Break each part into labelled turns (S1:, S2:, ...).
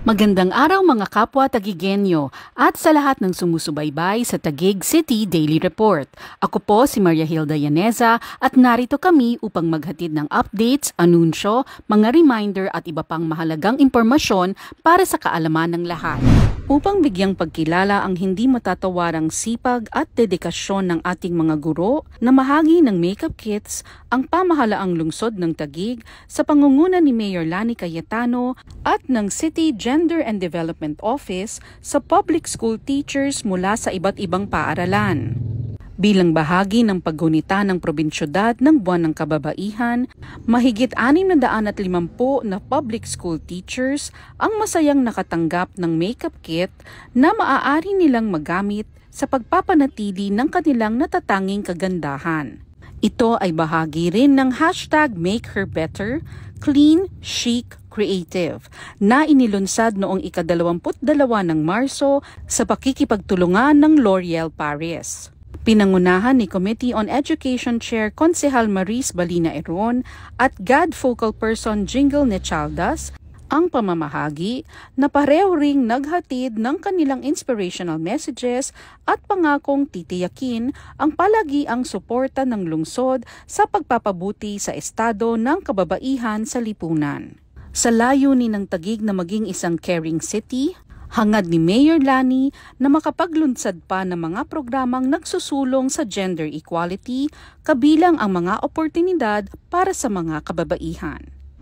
S1: Magandang araw mga kapwa Tagigenyo at sa lahat ng sumusubaybay sa Taguig City Daily Report. Ako po si Maria Hilda Yaneza at narito kami upang maghatid ng updates, anunsyo, mga reminder at iba pang mahalagang impormasyon para sa kaalaman ng lahat. Upang bigyang pagkilala ang hindi matatawarang sipag at dedikasyon ng ating mga guro na mahagi ng makeup kits, ang pamahalaang lungsod ng Taguig sa pangunguna ni Mayor Lani Cayetano at ng City Gender and Development Office sa public school teachers mula sa iba't ibang paaralan. Bilang bahagi ng paggunita ng probinsyudad ng Buwan ng Kababaihan, mahigit 650 na public school teachers ang masayang nakatanggap ng makeup kit na maaari nilang magamit sa pagpapanatili ng kanilang natatanging kagandahan. Ito ay bahagi rin ng #MakeHerBetter, Clean, Chic, Creative na inilunsad noong ika-22 ng Marso sa pakikipagtulungan ng L'Oreal Paris. Pinangunahan ni Committee on Education Chair Konsehal Maris Balina Eron at GAD Focal Person Jingle Nechaldas ang pamamahagi na pareho ring naghatid ng kanilang inspirational messages at pangakong titiyakin ang palagiang suporta ng lungsod sa pagpapabuti sa estado ng kababaihan sa lipunan. Sa layunin ng Taguig na maging isang caring city, hangad ni Mayor Lani na makapaglunsad pa ng mga programang nagsusulong sa gender equality, kabilang ang mga oportunidad para sa mga kababaihan.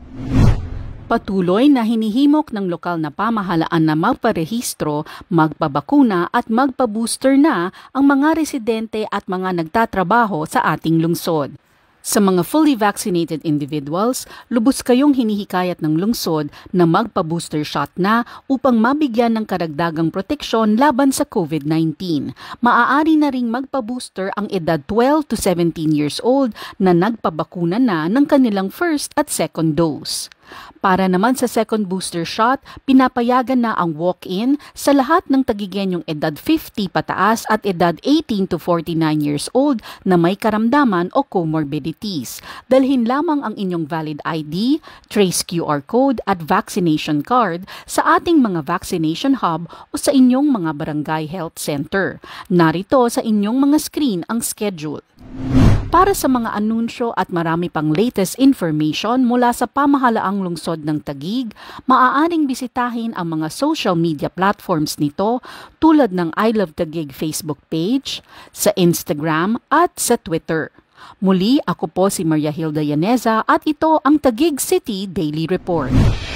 S1: Patuloy na hinihimok ng lokal na pamahalaan na magparehistro, magpabakuna at magpa-booster na ang mga residente at mga nagtatrabaho sa ating lungsod. Sa mga fully vaccinated individuals, lubos kayong hinihikayat ng lungsod na magpa-booster shot na upang mabigyan ng karagdagang proteksyon laban sa COVID-19. Maaari na ring magpa-booster ang edad 12 to 17 years old na nagpabakuna na ng kanilang first at second dose. Para naman sa second booster shot, pinapayagan na ang walk-in sa lahat ng Tagigenyong edad 50 pataas at edad 18 to 49 years old na may karamdaman o comorbidities. Dalhin lamang ang inyong valid ID, trace QR code at vaccination card sa ating mga vaccination hub o sa inyong mga barangay health center. Narito sa inyong mga screen ang schedule. Para sa mga anunsyo at marami pang latest information mula sa pamahalaang lungsod ng Taguig, maaaring bisitahin ang mga social media platforms nito tulad ng I Love Taguig Facebook page, sa Instagram at sa Twitter. Muli, ako po si Maria Hilda Yaneza at ito ang Taguig City Daily Report.